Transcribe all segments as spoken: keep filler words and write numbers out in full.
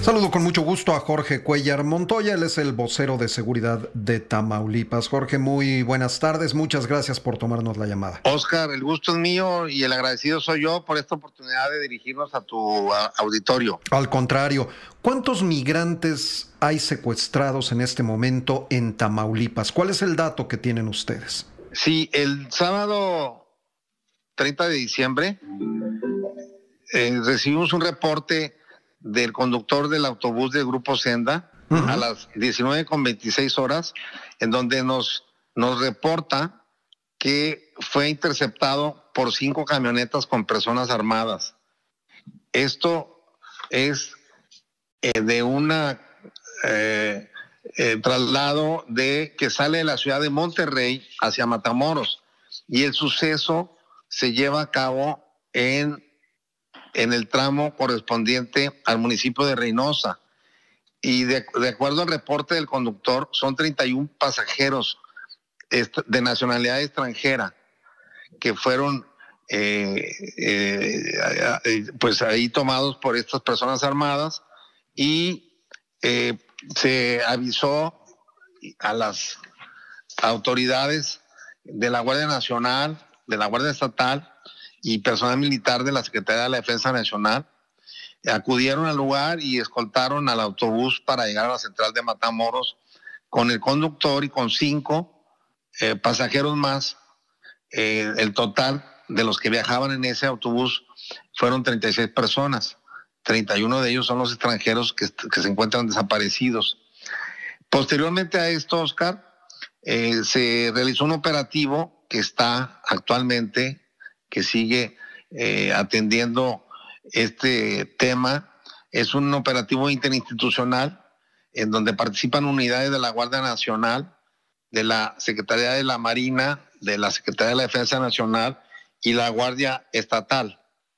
Saludo con mucho gusto a Jorge Cuellar Montoya, él es el vocero de seguridad de Tamaulipas. Jorge, muy buenas tardes, muchas gracias por tomarnos la llamada. Oscar, el gusto es mío y el agradecido soy yo por esta oportunidad de dirigirnos a tu a, auditorio. Al contrario, ¿cuántos migrantes hay secuestrados en este momento en Tamaulipas? ¿Cuál es el dato que tienen ustedes? Sí, el sábado treinta de diciembre eh, recibimos un reporte del conductor del autobús del Grupo Senda uh-huh. a las diecinueve con veintiséis horas, en donde nos, nos reporta que fue interceptado por cinco camionetas con personas armadas. Esto es eh, de un eh, eh, traslado de que sale de la ciudad de Monterrey hacia Matamoros, y el suceso se lleva a cabo en en el tramo correspondiente al municipio de Reynosa. Y de, de acuerdo al reporte del conductor, son treinta y uno pasajeros de nacionalidad extranjera que fueron eh, eh, pues ahí tomados por estas personas armadas, y eh, se avisó a las autoridades de la Guardia Nacional, de la Guardia Estatal y personal militar de la Secretaría de la Defensa Nacional. Acudieron al lugar y escoltaron al autobús para llegar a la central de Matamoros con el conductor y con cinco eh, pasajeros más. Eh, el total de los que viajaban en ese autobús fueron treinta y seis personas. treinta y uno de ellos son los extranjeros que, que se encuentran desaparecidos. Posteriormente a esto, Oscar, eh, se realizó un operativo que está actualmente, que sigue eh, atendiendo este tema. Es un operativo interinstitucional en donde participan unidades de la Guardia Nacional, de la Secretaría de la Marina, de la Secretaría de la Defensa Nacional y la Guardia Estatal.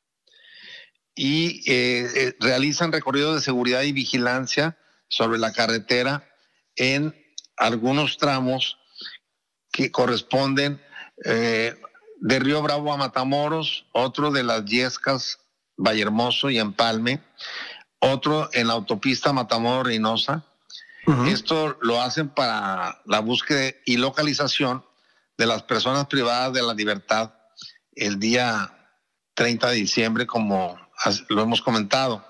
Y eh, eh, realizan recorridos de seguridad y vigilancia sobre la carretera en algunos tramos que corresponden eh, de Río Bravo a Matamoros, otro de las Yescas, Vallehermoso y Empalme, otro en la autopista Matamoros-Reynosa. Uh-huh. Esto lo hacen para la búsqueda y localización de las personas privadas de la libertad el día treinta de diciembre, como lo hemos comentado.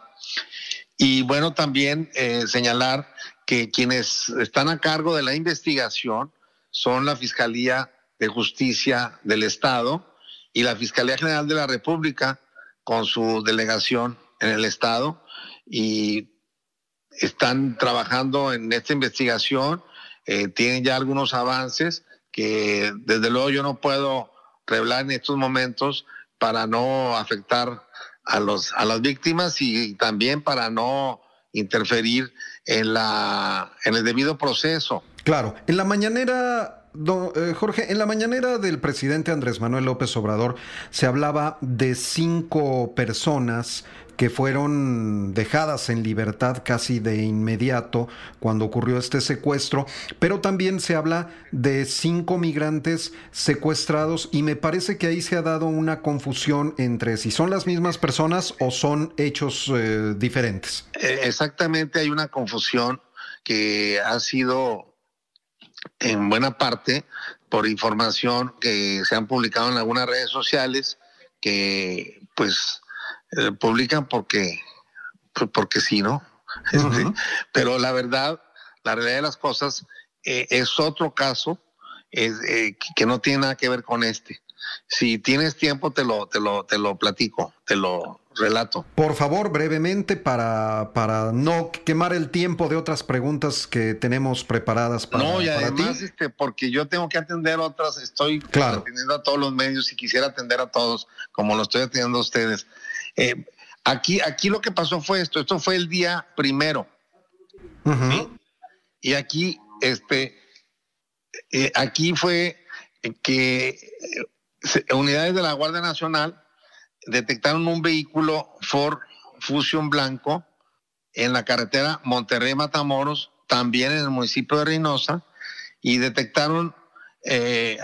Y bueno, también eh, señalar que quienes están a cargo de la investigación son la Fiscalía de Justicia del Estado y la Fiscalía General de la República con su delegación en el Estado, y están trabajando en esta investigación. Eh, tienen ya algunos avances que desde luego yo no puedo revelar en estos momentos para no afectar a, los, a las víctimas y, y también para no interferir en, la, en el debido proceso. Claro, en la mañanera... Don, eh, Jorge, en la mañanera del presidente Andrés Manuel López Obrador se hablaba de cinco personas que fueron dejadas en libertad casi de inmediato cuando ocurrió este secuestro, pero también se habla de cinco migrantes secuestrados, y me parece que ahí se ha dado una confusión entre si son las mismas personas o son hechos eh, diferentes. Exactamente, hay una confusión que ha sido en buena parte por información que se han publicado en algunas redes sociales, que pues eh, publican porque porque sí, ¿no? Uh-huh. Este, pero la verdad, la realidad de las cosas eh, es otro caso es, eh, que no tiene nada que ver con este. Si tienes tiempo te lo te lo te lo platico, te lo relato. Por favor, brevemente, para, para no quemar el tiempo de otras preguntas que tenemos preparadas para, no, y para además, ti. Este, porque yo tengo que atender otras, estoy claro. atendiendo a todos los medios y quisiera atender a todos como lo estoy atendiendo a ustedes. Eh, aquí, aquí lo que pasó fue esto, esto fue el día primero. Uh-huh. ¿Sí? Y aquí, este, eh, aquí fue que eh, unidades de la Guardia Nacional detectaron un vehículo Ford Fusion blanco en la carretera Monterrey-Matamoros, también en el municipio de Reynosa, y detectaron eh,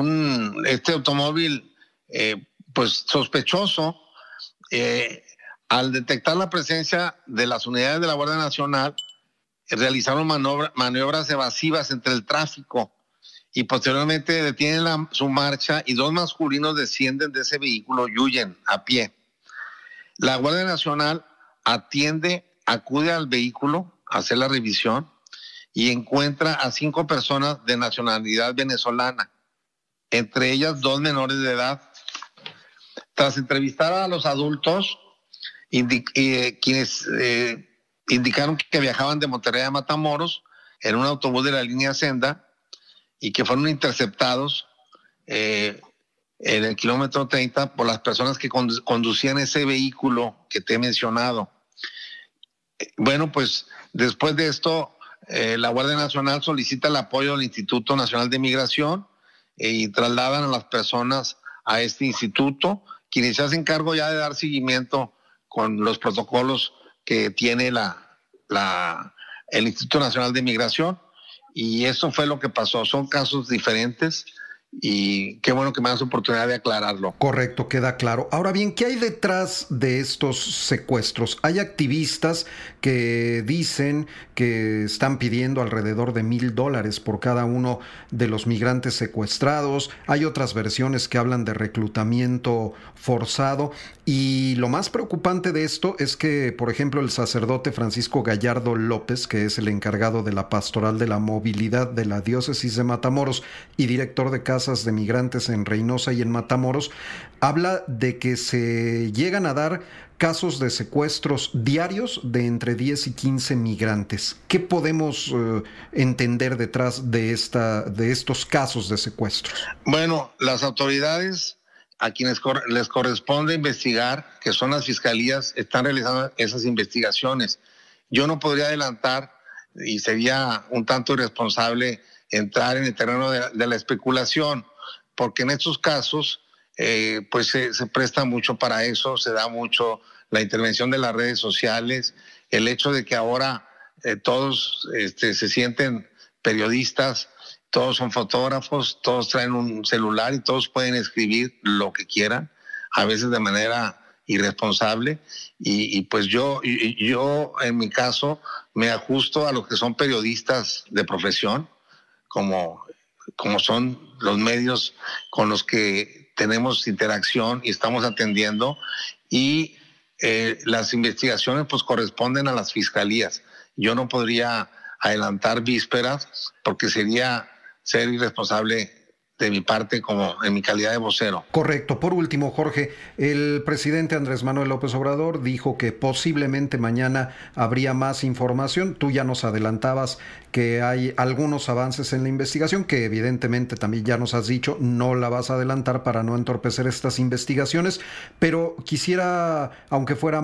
un, este automóvil eh, pues sospechoso. Eh, al detectar la presencia de las unidades de la Guardia Nacional, realizaron maniobra, maniobras evasivas entre el tráfico y posteriormente detienen la, su marcha y dos masculinos descienden de ese vehículo y huyen a pie. La Guardia Nacional atiende, acude al vehículo a hacer la revisión y encuentra a cinco personas de nacionalidad venezolana, entre ellas dos menores de edad. Tras entrevistar a los adultos, indic eh, quienes eh, indicaron que viajaban de Monterrey a Matamoros en un autobús de la línea Senda y que fueron interceptados eh, en el kilómetro treinta por las personas que condu conducían ese vehículo que te he mencionado. Bueno, pues después de esto, eh, la Guardia Nacional solicita el apoyo del Instituto Nacional de Migración eh, y trasladan a las personas a este instituto, quienes se hacen cargo ya de dar seguimiento con los protocolos que tiene la, la, el Instituto Nacional de Migración. Y eso fue lo que pasó. Son casos diferentes y qué bueno que me das oportunidad de aclararlo. Correcto, queda claro. Ahora bien, ¿qué hay detrás de estos secuestros? Hay activistas que dicen que están pidiendo alrededor de mil dólares por cada uno de los migrantes secuestrados. Hay otras versiones que hablan de reclutamiento forzado. Y lo más preocupante de esto es que, por ejemplo, el sacerdote Francisco Gallardo López, que es el encargado de la pastoral de la movilidad de la diócesis de Matamoros y director de casas de migrantes en Reynosa y en Matamoros, habla de que se llegan a dar casos de secuestros diarios de entre diez y quince migrantes. ¿Qué podemos uh, entender detrás de, esta, de estos casos de secuestros? Bueno, las autoridades a quienes cor les corresponde investigar, que son las fiscalías, están realizando esas investigaciones. Yo no podría adelantar y sería un tanto irresponsable entrar en el terreno de, de la especulación, porque en estos casos eh, pues se, se presta mucho para eso, se da mucho la intervención de las redes sociales, el hecho de que ahora eh, todos este, se sienten periodistas, todos son fotógrafos, todos traen un celular y todos pueden escribir lo que quieran, a veces de manera irresponsable, y, y pues yo, y, yo en mi caso me ajusto a los que son periodistas de profesión, como, como son los medios con los que tenemos interacción y estamos atendiendo, y eh, las investigaciones pues corresponden a las fiscalías. Yo no podría adelantar vísperas porque sería ser irresponsable de mi parte como en mi calidad de vocero. Correcto. Por último, Jorge, el presidente Andrés Manuel López Obrador dijo que posiblemente mañana habría más información. Tú ya nos adelantabas que hay algunos avances en la investigación, que evidentemente también ya nos has dicho, no la vas a adelantar para no entorpecer estas investigaciones, pero quisiera, aunque fuera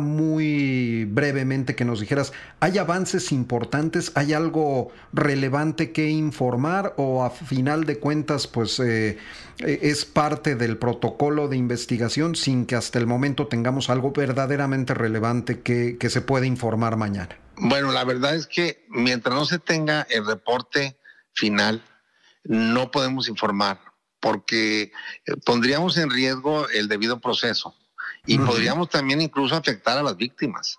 muy brevemente, que nos dijeras, ¿hay avances importantes? ¿Hay algo relevante que informar o a final de cuentas, pues, Eh, es parte del protocolo de investigación sin que hasta el momento tengamos algo verdaderamente relevante que, que se pueda informar mañana? Bueno, la verdad es que mientras no se tenga el reporte final, no podemos informar, porque pondríamos en riesgo el debido proceso y uh-huh. podríamos también incluso afectar a las víctimas.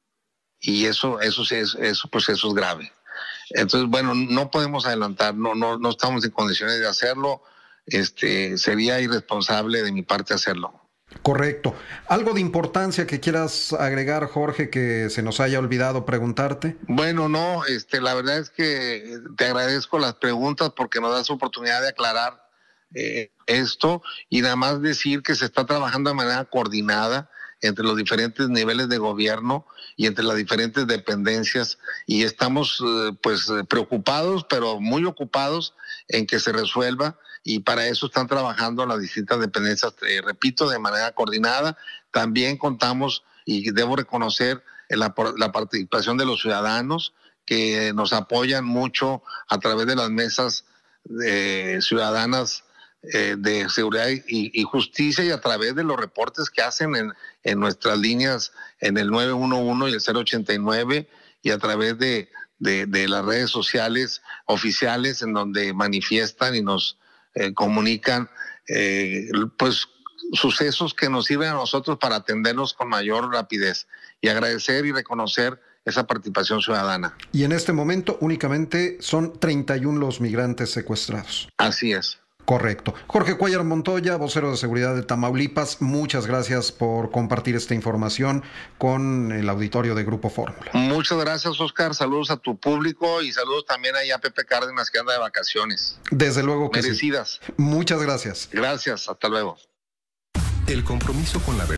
Y eso, eso, eso, eso, pues eso es grave. Entonces, bueno, no podemos adelantar, no, no, no estamos en condiciones de hacerlo. Este, sería irresponsable de mi parte hacerlo. Correcto. ¿Algo de importancia que quieras agregar, Jorge, que se nos haya olvidado preguntarte? Bueno, no, este, la verdad es que te agradezco las preguntas porque nos das oportunidad de aclarar eh, esto y nada más decir que se está trabajando de manera coordinada entre los diferentes niveles de gobierno y entre las diferentes dependencias y estamos eh, pues preocupados, pero muy ocupados en que se resuelva. Y para eso están trabajando las distintas dependencias, eh, repito, de manera coordinada. También contamos, y debo reconocer, la, la participación de los ciudadanos que nos apoyan mucho a través de las mesas eh, ciudadanas eh, de seguridad y, y justicia y a través de los reportes que hacen en, en nuestras líneas en el nueve uno uno y el cero ochenta y nueve y a través de, de, de las redes sociales oficiales en donde manifiestan y nos Eh, comunican eh, pues sucesos que nos sirven a nosotros para atendernos con mayor rapidez y agradecer y reconocer esa participación ciudadana. Y en este momento únicamente son treinta y uno los migrantes secuestrados. Así es. Correcto. Jorge Cuéllar Montoya, vocero de seguridad de Tamaulipas, muchas gracias por compartir esta información con el auditorio de Grupo Fórmula. Muchas gracias, Oscar. Saludos a tu público y saludos también ahí a Pepe Cárdenas, que anda de vacaciones. Desde luego que merecidas. Sí. Muchas gracias. Gracias, hasta luego. El compromiso con la verdad